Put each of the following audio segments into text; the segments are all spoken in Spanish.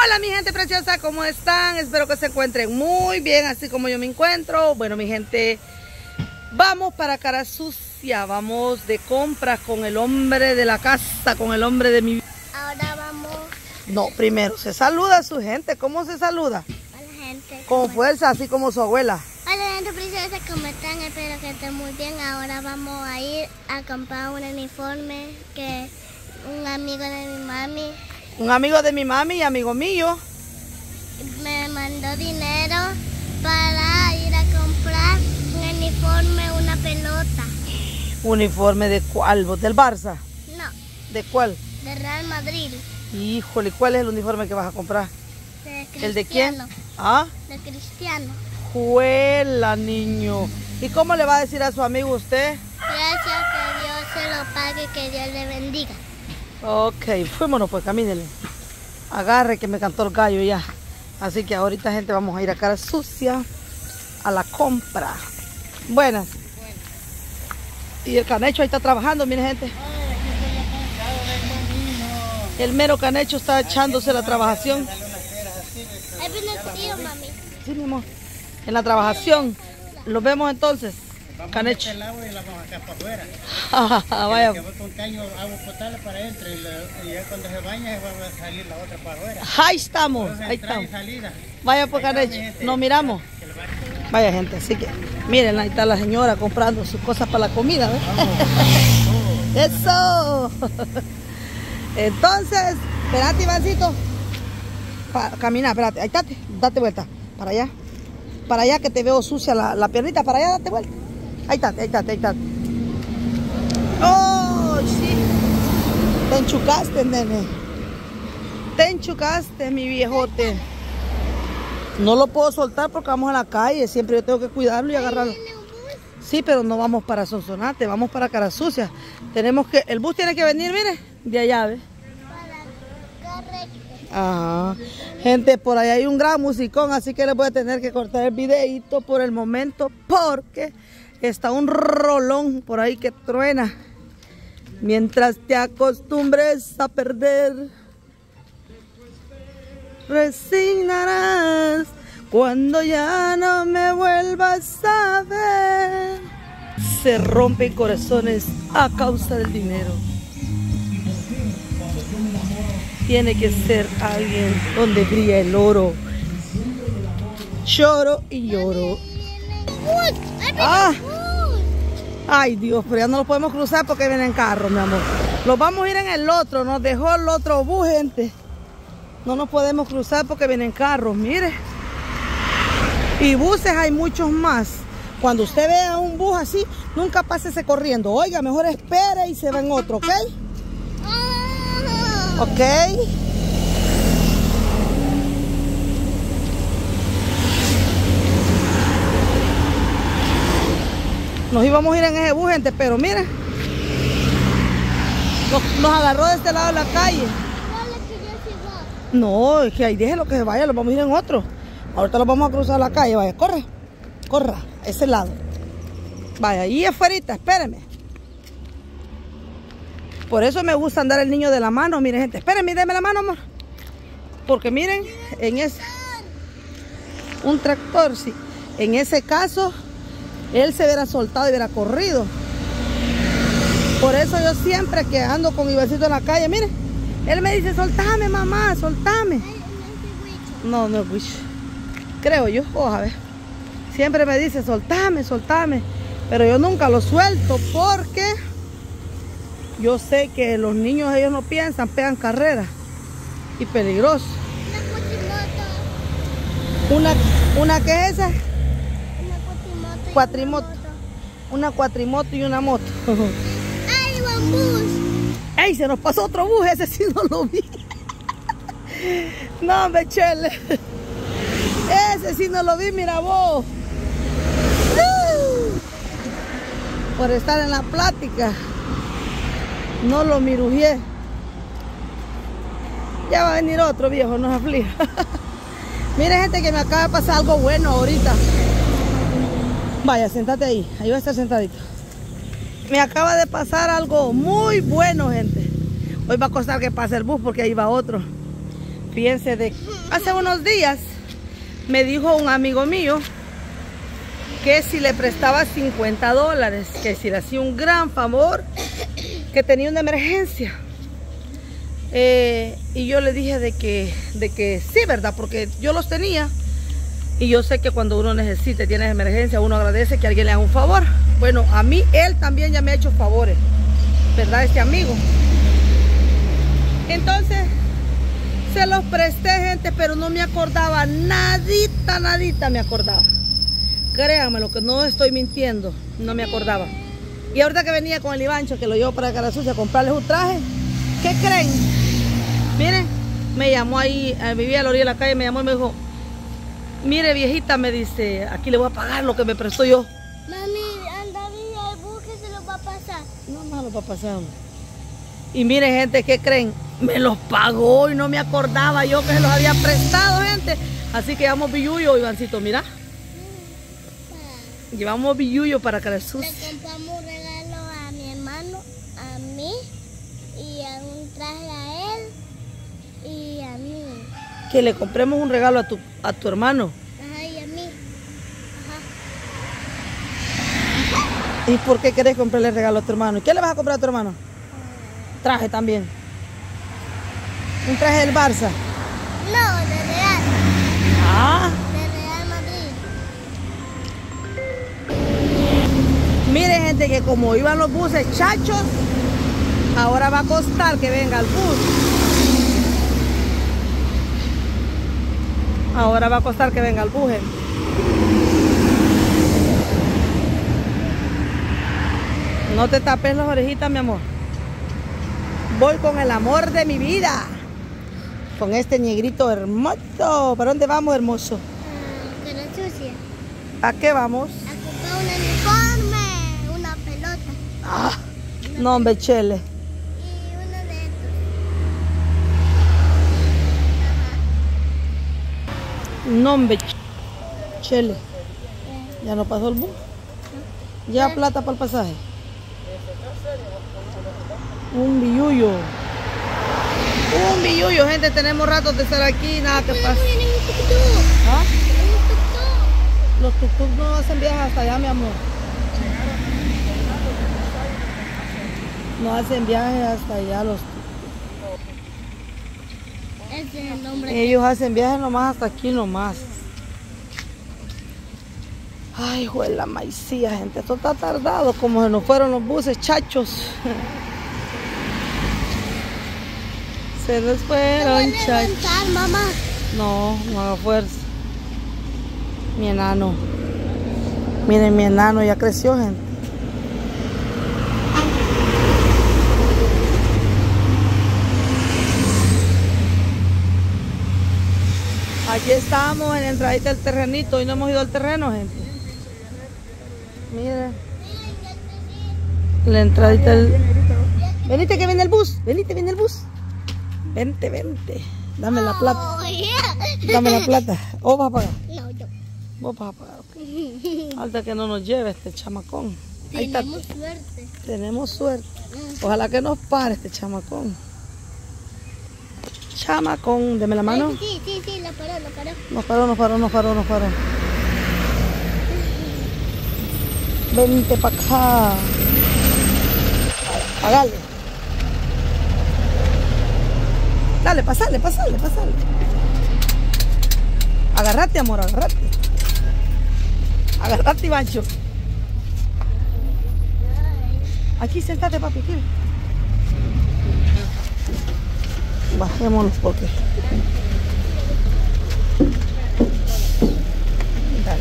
Hola mi gente preciosa, ¿cómo están? Espero que se encuentren muy bien, así como yo me encuentro. Bueno mi gente, vamos para Cara Sucia, vamos de compras con el hombre de la casa, con el hombre de mi... Ahora vamos No, primero se saluda a su gente. ¿Cómo se saluda? a la gente. Con fuerza, así como su abuela. Hola gente preciosa, ¿cómo están? Espero que estén muy bien. Ahora vamos a ir a comprar un uniforme que un amigo de mi mami Un amigo de mi mami y amigo mío. me mandó dinero para ir a comprar un uniforme, una pelota. ¿Uniforme de cuál? ¿Del Barça? No, ¿De cuál? de Real Madrid. Híjole, ¿cuál es el uniforme que vas a comprar? De ¿El de quién? Cristiano. ¿Ah? De Cristiano. Juela, niño. ¿Y cómo le va a decir a su amigo usted? Gracias, que Dios se lo pague, que Dios le bendiga. Ok, fuémonos pues, camínele. Agarre que me cantó el gallo ya. Así que ahorita gente vamos a ir a Cara Sucia a la compra. Buenas. Y el Canecho ahí está trabajando, miren gente. El mero Canecho está echándose la trabajación. Ahí viene el tío, mami. Sí, mi amor. En la trabajación. Los vemos entonces. Canecho. El agua y la vamos a sacar para afuera. Vaya. Que va con caño agua potable para adentro y ya cuando se baña va a salir la otra para afuera. Ahí estamos. Entonces, Ahí entrada y estamos. salida. Vaya por Canecho. Nos miramos. Vaya gente, así que miren, ahí está la señora comprando sus cosas para la comida, ¿ves? Eso. Entonces, espérate, Ivancito. Camina, espérate, ahí estate, date vuelta. Para allá. Para allá que te veo sucia la piernita, para allá, date vuelta. Ahí estate, ahí estate, ahí estate. Oh, sí. Te enchucaste, nene. Te enchucaste, mi viejote. No lo puedo soltar porque vamos a la calle. Siempre yo tengo que cuidarlo y agarrarlo. Sí, pero no vamos para Sonsonate, vamos para Cara Sucia. Tenemos que... El bus tiene que venir, mire, de allá, ¿ves? Ajá. Gente, por ahí hay un gran musicón, así que les voy a tener que cortar el videito por el momento porque está un rolón por ahí que truena. Mientras te acostumbres a perder, resignarás cuando ya no me vuelvas a ver. Se rompen corazones a causa del dinero. Tiene que ser alguien donde brilla el oro. Lloro y lloro. Ah. Ay Dios, pero ya no lo podemos cruzar porque vienen carros, mi amor. Los vamos a ir en el otro, nos dejó el otro bus, gente. No nos podemos cruzar porque vienen carros, mire. Y buses hay muchos más. Cuando usted vea un bus así, nunca pásese corriendo. Oiga, mejor espere y se va en otro, ¿ok? ¿Ok? Nos íbamos a ir en ese bus, gente, pero mira. Nos agarró de este lado de la calle. No, es que ahí déjelo que se vaya, lo vamos a ir en otro. Ahorita lo vamos a cruzar la calle, vaya, corre, corra, a ese lado. Vaya, ahí afuera, espéreme. Por eso me gusta andar el niño de la mano, miren gente, espérenme, denme la mano, amor. Porque miren, en ese, un tractor, sí. En ese caso, él se hubiera soltado y hubiera corrido. Por eso yo siempre que ando con mi besito en la calle, miren. Él me dice, soltame mamá, soltame. No, no es wish. Creo yo, ojalá ver. Siempre me dice, soltame, soltame. Pero yo nunca lo suelto porque yo sé que los niños, ellos no piensan, pegan carreras. Y peligroso. ¿Una qué es esa? Una Cuatrimoto. Una cuatrimoto y una moto. ¡Ay, un bus! ¡Ey! Se nos pasó otro bus, ese sí no lo vi. No, me chele. Ese sí no lo vi, mira vos. Por estar en la plática. No lo mirujié. Ya va a venir otro viejo, no se aflija. Mire gente que me acaba de pasar algo bueno ahorita. Vaya, sentate ahí. Ahí va a estar sentadito. Me acaba de pasar algo muy bueno, gente. Hoy va a costar que pase el bus porque ahí va otro. fíjense de hace unos días me dijo un amigo mío que si le prestaba $50, que si le hacía un gran favor, que tenía una emergencia. Y yo le dije de que sí, ¿verdad? Porque yo los tenía. Y yo sé que cuando uno necesita y tiene emergencia, uno agradece que alguien le haga un favor. Bueno, a mí, él también ya me ha hecho favores, ¿verdad? Este amigo. Entonces, se los presté, gente, pero no me acordaba, nadita me acordaba. Créanme, lo que no estoy mintiendo, no me acordaba. Y ahorita que venía con el Ivancho, que lo llevo para Cara Sucia a comprarles un traje, ¿qué creen? Miren, me llamó ahí, vivía a la orilla de la calle, me llamó y me dijo, mire viejita, me dice, aquí le voy a pagar lo que me prestó yo. Mami, anda bien, el bus que se lo va a pasar. No lo va a pasar. Y miren, gente, ¿qué creen? Me los pagó y no me acordaba yo que se los había prestado, gente. Así que llevamos billuyo, Ivancito, mira. Llevamos billuyo para Cara Sucia. Le compramos un regalo a mi hermano, a mí, y a un traje a él, y a mí. Que le compremos un regalo a tu hermano. Ajá, y a mí. Ajá. ¿Y por qué querés comprarle regalo a tu hermano? ¿Y qué le vas a comprar a tu hermano? Traje también. Un traje del Barça. No, de Real. Ah. De Real Madrid. Miren, gente, que como iban los buses chachos, ahora va a costar que venga el bus. Ahora va a costar que venga el bus, gente. No te tapes las orejitas, mi amor. Voy con el amor de mi vida. Con este negrito hermoso. ¿Para dónde vamos, hermoso? Cara Sucia. ¿A qué vamos? A comprar un uniforme, una pelota. Ah, no, hombre, chele. Y uno de estos. No, hombre, chele. Ya no pasó el bus. Ya plata para el pasaje. Un billuyo. Un billuyo, gente. Tenemos ratos de estar aquí. Nada que pasa. Miren un tuk-tuk. ¿Ah? Un tuk-tuk. Los tuk-tuk no hacen viajes hasta allá, mi amor. No hacen viajes hasta allá los tuk-tuk. Ese es el nombre. Ellos hacen viajes nomás hasta aquí nomás. Ay, juela maicía, gente. Esto está tardado, como se nos fueron los buses chachos. Se nos fueron chachos. Levantar, mamá. No, no haga fuerza. Mi enano. Miren, mi enano ya creció, gente. Aquí estamos en la entradita del terrenito. Hoy no hemos ido al terreno, gente. Miren. La entradita del... Venite que viene el bus. Venite, viene el bus. Vente, vente. Dame la plata. Oh, yeah. Dame la plata. ¿O vas a pagar? No, yo. Vos vas a pagar. Okay. Falta que no nos lleve este chamacón. Ahí está. Tenemos suerte. Tenemos suerte. Ojalá que nos pare este chamacón. Chamacón, deme la mano. Sí, la paró. Nos paró. Vente para acá. Pagale. Dale, pasale. Agárrate, amor, agárrate. Agárrate, Ivancho. Aquí, sentate, papi, aquí. Bajémonos porque... Dale.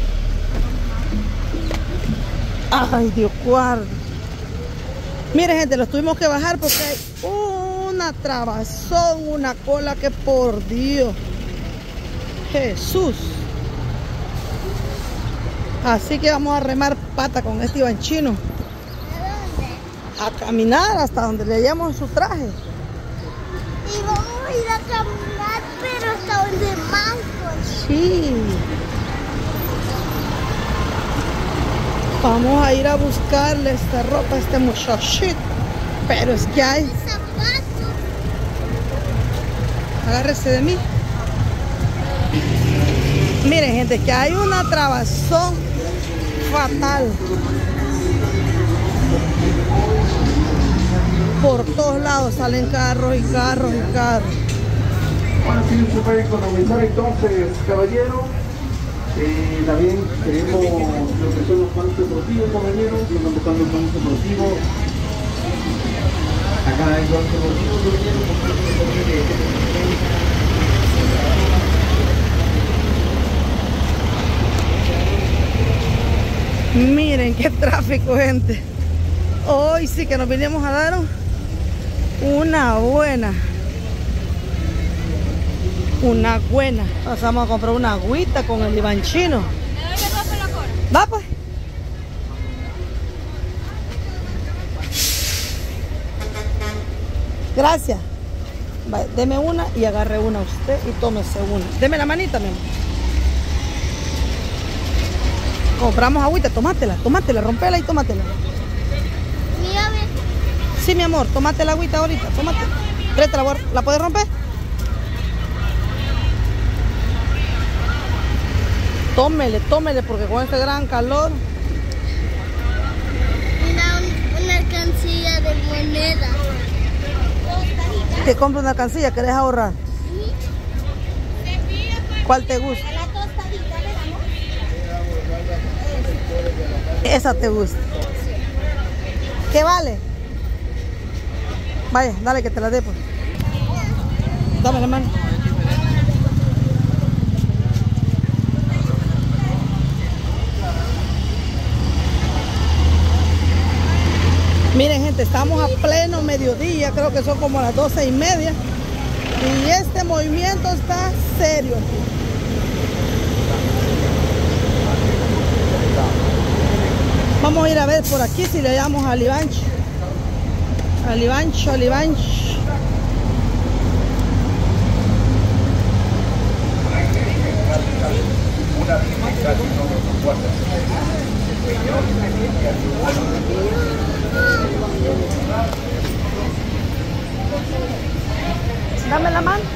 Ay, Dios, guarda. Miren, gente, los tuvimos que bajar porque hay una trabazón, una cola que por Dios. Jesús. Así que vamos a remar pata con este Ivanchino. ¿A dónde? A caminar hasta donde le llevamos su traje. Y vamos a ir a caminar, pero hasta donde más. Sí. Vamos a ir a buscarle esta ropa a este muchachito. Pero es que hay... Zapatos. Agárrese de mí. Miren, gente, que hay una trabazón fatal. Por todos lados salen carros y carros y carros. Ahora sí se puede economizar entonces, caballero. También tenemos lo que son los bancos deportivos, caballeros. Estamos buscando un banco deportivo. Acá hay banco deportivo, caballero. Miren qué tráfico, gente. Hoy sí que nos vinimos a dar una buena. Pasamos a comprar una agüita con el Iván Chino. Va pues. Gracias. Vale, deme una y agarre una usted y tómese una. Deme la manita, mi amor. Compramos agüita, tómatela, rompela y tómatela. Mira, ve. Sí, mi amor, tómate la agüita ahorita, tómate. Préstala, ¿la puedes romper? Tómele, porque con este gran calor. Mira, una alcancía de moneda. Te compro una alcancía, ¿querés ahorrar? ¿Cuál te gusta? La tostadita, ¿le damos? Esa te gusta. ¿Qué vale? Vaya, dale que te la dé, pues. Dame la mano. Miren, gente, estamos a pleno mediodía, creo que son como las 12:30. Y este movimiento está serio aquí. Vamos a ir a ver por aquí si le llamamos a Livancho. A Livancho. Dame la mano.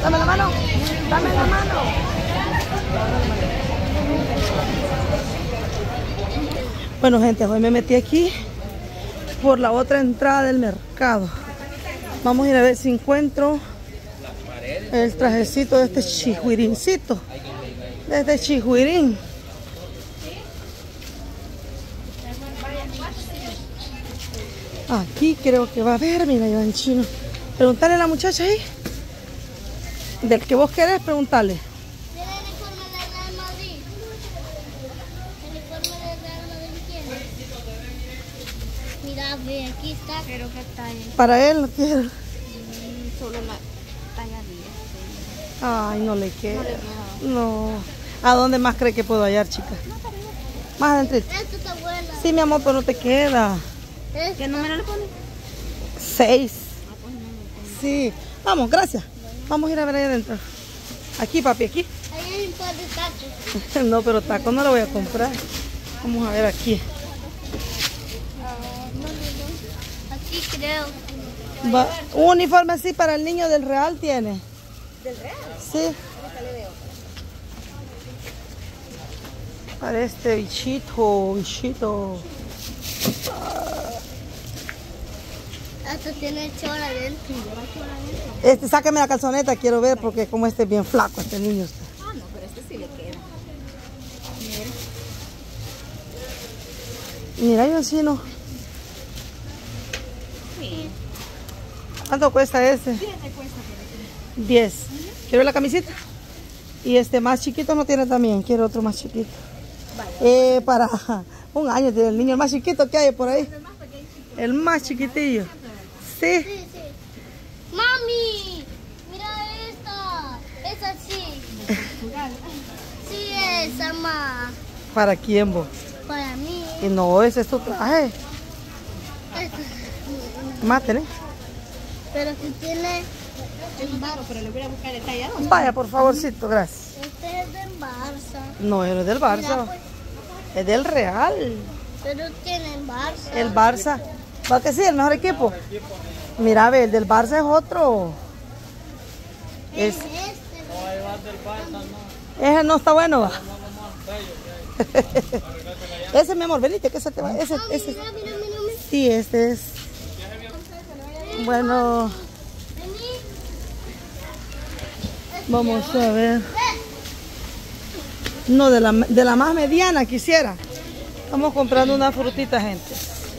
Bueno, gente, hoy me metí aquí por la otra entrada del mercado. Vamos a ir a ver si encuentro el trajecito de este chihuirincito. De este chihuirín. Aquí creo que va a haber, mira, Iván Chino. Preguntarle a la muchacha ahí. Del que vos querés, preguntarle. Mira el uniforme del Real Madrid. El uniforme del Real Madrid tiene. Mira, ve, aquí está. Pero que talla. Para él no quiero. Solo la talla 10. Ay, no le queda. No. ¿A dónde más cree que puedo hallar, chica? Más adentro. Esta está buena. Sí, mi amor, pero no te queda. ¿Qué número le pones? 6. Sí. Vamos, gracias. Vamos a ir a ver ahí adentro. Aquí, papi, aquí. Ahí hay un par de tacos. No, pero tacos no lo voy a comprar. Vamos a ver aquí. Aquí creo. Un uniforme así para el niño del Real tiene. ¿Del Real? Sí. Para este bichito. Hasta tiene chora adentro. Sáqueme la calzoneta, quiero ver, porque como este es bien flaco, este niño. Ah, no, pero este sí le queda. Mira, yo así no. Sí. ¿Cuánto cuesta ese? 10. ¿Quiero ver la camisita? Y este más chiquito no tiene también, quiero otro más chiquito. Para un año tiene el niño, el más chiquito que hay por ahí. El más chiquitillo. Sí. Sí. Mami, mira esta. Esa sí. Sí, esa, ma. ¿Para quién vos? Para mí. Y no, ese es tu traje. Mátele. Pero si tiene. Pero le voy a buscar el talla 2. Vaya, por favorcito, gracias. Este es del Barça. No, es del Mira, Barça. pues, Es del Real. pero tienen Barça. El Barça. ¿Va que sí? El mejor equipo. Mira, ve, el del Barça es otro. Es Es este. Ese no está bueno, va. Ese, mi amor, venite, que ese te va. Ese. Sí, este es. Bueno. Vamos a ver. No, de la más mediana quisiera. Estamos comprando una frutita, gente.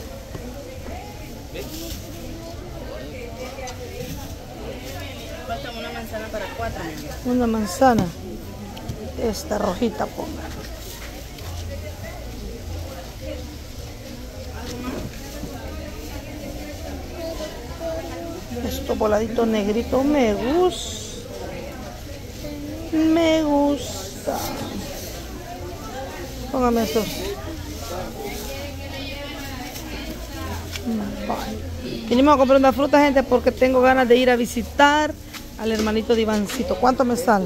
Falta una manzana para 4. Una manzana. Esta rojita, ponga. Estos voladitos negritos me gusta. Me gusta. Póngame estos. Vale. Vinimos a comprar una fruta, gente, porque tengo ganas de ir a visitar al hermanito de Ivancito. ¿Cuánto me sale?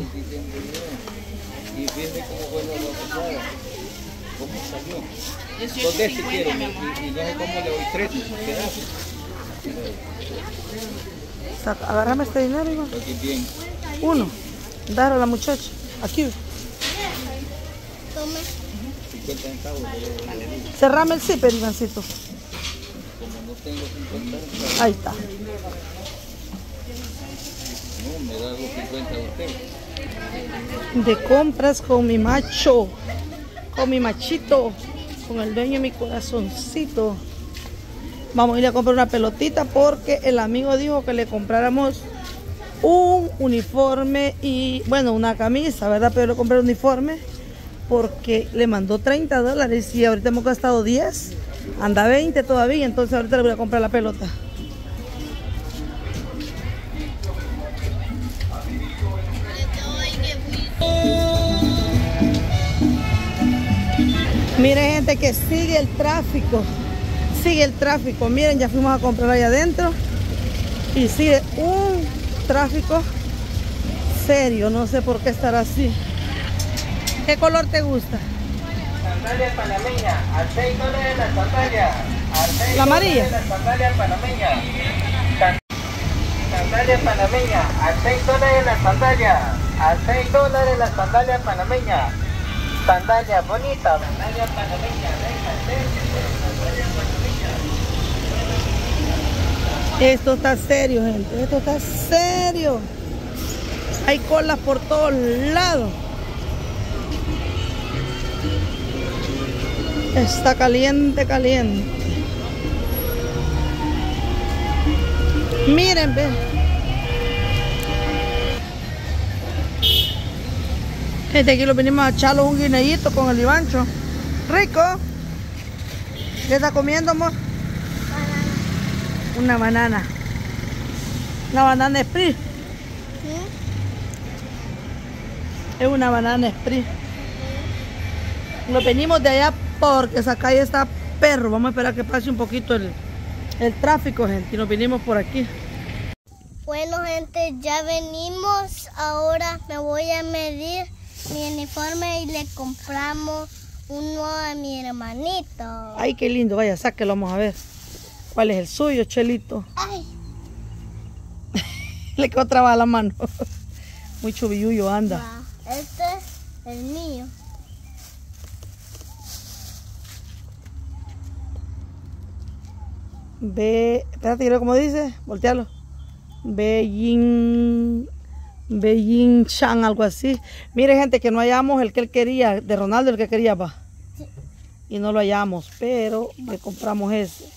Y fíjense cómo fue cómo salió. 2 de este quiero, y no sé cómo le doy 3 pedazos. Agárrame este dinero, Iván. Aquí bien. Uno. Dale a la muchacha. Aquí. Toma. 50 centavos. Cerrame el zipper, Ivancito. Como no tengo 50 centavos, Ahí está. no, me da los 50 de usted. De compras con mi macho. Con mi machito. Con el dueño de mi corazoncito. Vamos a ir a comprar una pelotita porque el amigo dijo que le compráramos un uniforme y, bueno, una camisa, ¿verdad? Pero le compré un uniforme porque le mandó $30 y ahorita hemos gastado 10. Anda 20 todavía, entonces ahorita le voy a comprar la pelota. Miren, gente, que sigue el tráfico. Sigue el tráfico. Miren, ya fuimos a comprar allá adentro y sigue un tráfico serio. No sé por qué estará así. ¿Qué color te gusta? Sandalia panameña, al $6 la sandalia. La amarilla. La sandalia panameña. Sandalia panameña, al $6 la sandalia. Al $6 la sandalia panameña. Sandalia bonita. Sandalia panameña, venga, sandalia panameña. Esto está serio, gente. Esto está serio. Hay colas por todos lados. Está caliente, caliente. Miren, ven. Gente, aquí lo venimos a echarlo un guineíto con el Ivancho. Rico. ¿Qué está comiendo, amor? Una banana. Una banana split. Es una banana split. Nos venimos de allá porque esa calle está perro. Vamos a esperar que pase un poquito el tráfico, gente. Y nos vinimos por aquí. Bueno, gente, ya venimos. Ahora me voy a medir mi uniforme y le compramos uno a mi hermanito. Ay, qué lindo. Vaya, sáquelo, vamos a ver. ¿Cuál es el suyo, Chelito? Ay. Le quedó trabada la mano. Muy chubillullo anda. Va, este es el mío. Ve, espérate, quiero como dice, voltealo. Beijing Chan, algo así. Mire, gente, que no hallamos el que él quería, de Ronaldo, el que quería, pa. Sí. Y no lo hallamos, pero le compramos ese.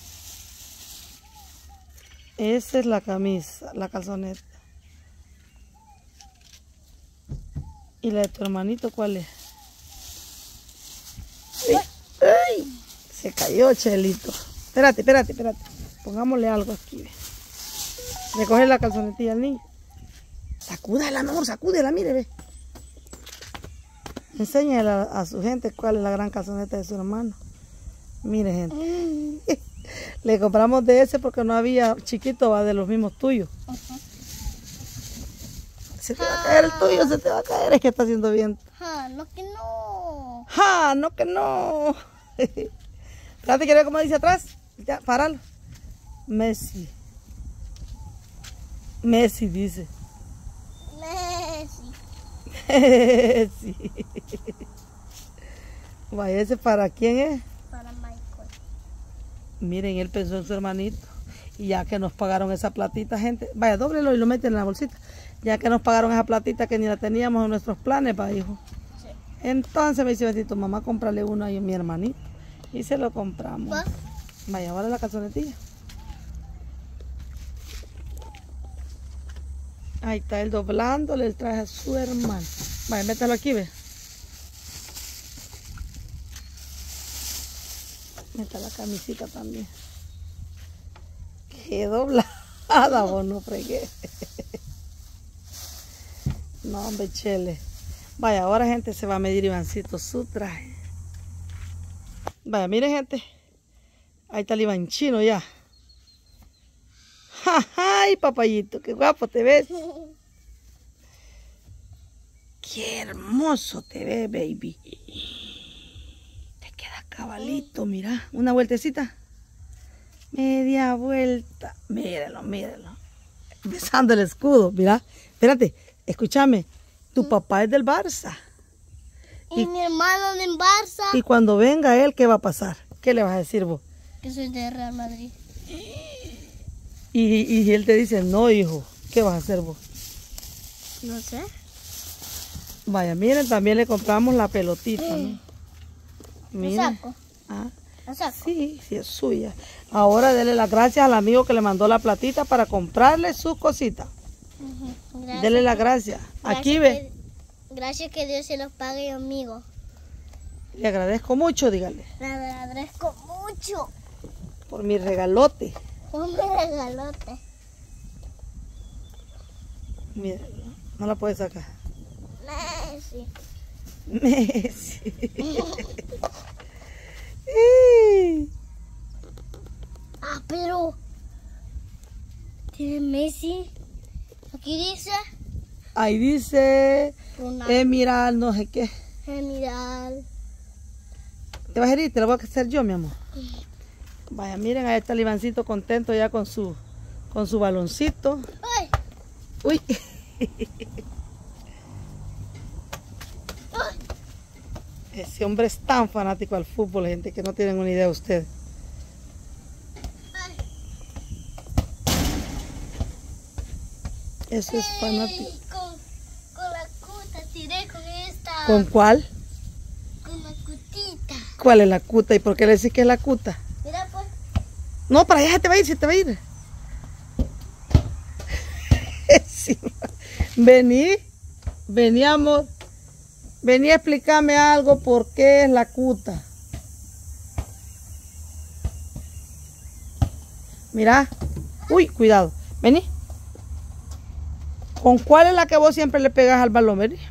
Esa es la camisa, la calzoneta. ¿Y la de tu hermanito cuál es? ¡Ay! ¡Ay! Se cayó, Chelito. Espérate. Pongámosle algo aquí. Ve. Recoge la calzonetilla al niño. Sacúdela, amor, sacúdela, mire, ve. Enséñale a su gente cuál es la gran calzoneta de su hermano. Mire, gente. Le compramos de ese porque no había chiquito, va, de los mismos tuyos. Se te va a caer el tuyo, se te va a caer. Es que está haciendo viento. No, que no. ¡Ja! No, que no. Espérate, ¿quieres ver cómo dice atrás? Ya, páralo. Messi dice. Messi. Sí. Vaya, ¿ese para quién es? Para Michael. Miren, él pensó en su hermanito. Y ya que nos pagaron esa platita, gente. Vaya, dóblelo y lo meten en la bolsita. Ya que nos pagaron esa platita que ni la teníamos en nuestros planes, pa, hijo. Sí. Entonces me dice, Betito, mamá, cómprale uno ahí a mi hermanito. Y se lo compramos. ¿Va? Vaya, ahora la calzonetilla. Ahí está él doblándole el traje a su hermano. Vaya, métalo aquí, ve. Meta la camisita también. Qué doblada, vos no fregué. No, hombre, chele. Vaya, ahora gente se va a medir Ivancito su traje. Vaya, miren, gente. Ahí está el Iván chino ya. ¡Ay, papayito! ¡Qué guapo te ves! ¡Qué hermoso te ves, baby! Te queda cabalito, mira. Una vueltecita. Media vuelta. Míralo, míralo. Besando el escudo, mira. Espérate, escúchame. Tu papá es del Barça. Y mi hermano de Barça. Y cuando venga él, ¿qué va a pasar? ¿Qué le vas a decir vos? Que soy de Real Madrid. Y él te dice, no, hijo. ¿Qué vas a hacer vos? No sé. Vaya, miren, también le compramos la pelotita, ¿no? ¿Lo Miren. saco? Ah, ¿Lo saco? sí, sí es suya. Ahora dele las gracias al amigo que le mandó la platita para comprarle sus cositas. Ujú. Gracias. Dele las gracias. Aquí ve. Gracias que Dios se los pague, amigo. Le agradezco mucho, dígale, Le agradezco mucho por mi regalote. por mi regalote. Miren, no la puede sacar. Messi. Messi. Ah, pero tiene Messi. Aquí dice Ahí dice, Ronaldo. mira, no sé qué. Genial. ¿Te vas a ir? Te lo voy a hacer yo, mi amor. Vaya, miren, ahí está el Ivancito contento ya con su baloncito. ¡Ay! Uy. Ese hombre es tan fanático al fútbol, gente, que no tienen una idea de ustedes. ¡Ay! Eso es fanático. Ey, con la cuta tiré con esta. ¿Con cuál? Con la cutita. ¿Cuál es la cuta? ¿Y por qué le decís que es la cuta? Mira pues. No, para allá se te va a ir, se te va a ir. Sí. Vení, amor. Vení a explicarme algo por qué es la cuta. Mira. Uy, cuidado. Vení. ¿Con cuál es la que vos siempre le pegas al balón? Vení.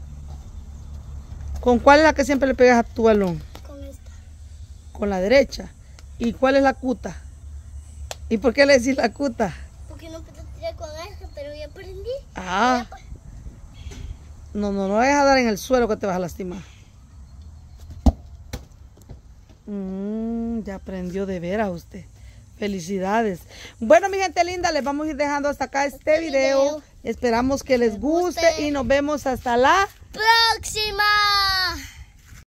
¿Con cuál es la que siempre le pegas a tu balón? Con esta. Con la derecha. ¿Y cuál es la cuta? ¿Y por qué le decís la cuta? Porque no puedo tirar con esta, pero ya aprendí. Ah. No vayas a dar en el suelo que te vas a lastimar. Ya aprendió de veras usted. Felicidades. Bueno, mi gente linda, les vamos a ir dejando hasta acá este video. Esperamos que les guste y nos vemos hasta la ¡Próxima!